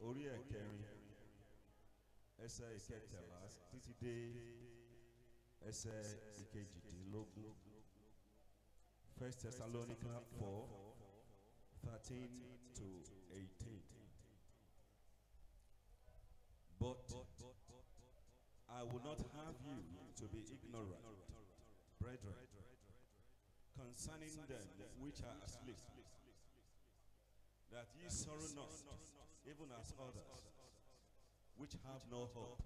orí ẹ̀kẹrin ẹsẹ̀ ìkẹtàlá títí dé ẹsẹ̀ ìkejìdínlógún. 1 Thessalonians 4:13 to 18. But I will not have you to be ignorant, brethren, concerning them which are asleep, that ye sorrow not, even as others, which have no hope.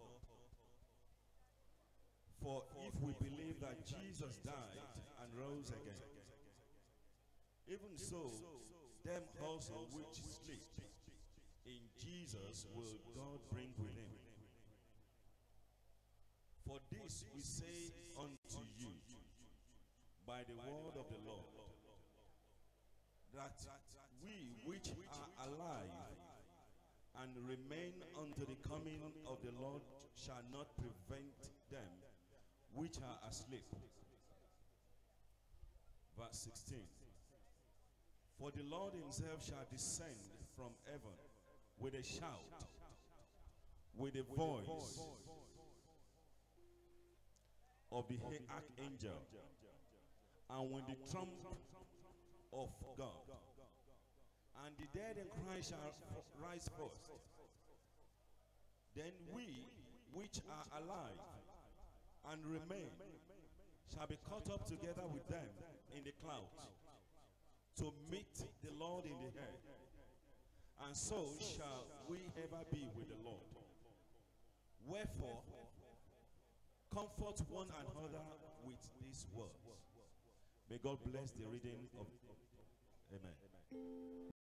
For if we believe that Jesus died and rose again, even so, them also which sleep in Jesus will God bring with him. For this we say unto you by the word of the Lord, that we which are alive and remain unto the coming of the Lord shall not prevent them which are asleep. Verse 16. For the Lord himself shall descend from heaven with a shout, with a voice of the archangel, and with the trump of God. And the dead in Christ shall rise first. Then we which are alive and remain shall be caught up together with them in the clouds to meet the Lord in the air. And so shall we ever be with the Lord. Wherefore, comfort one another with these words. May God bless the reading of. Amen.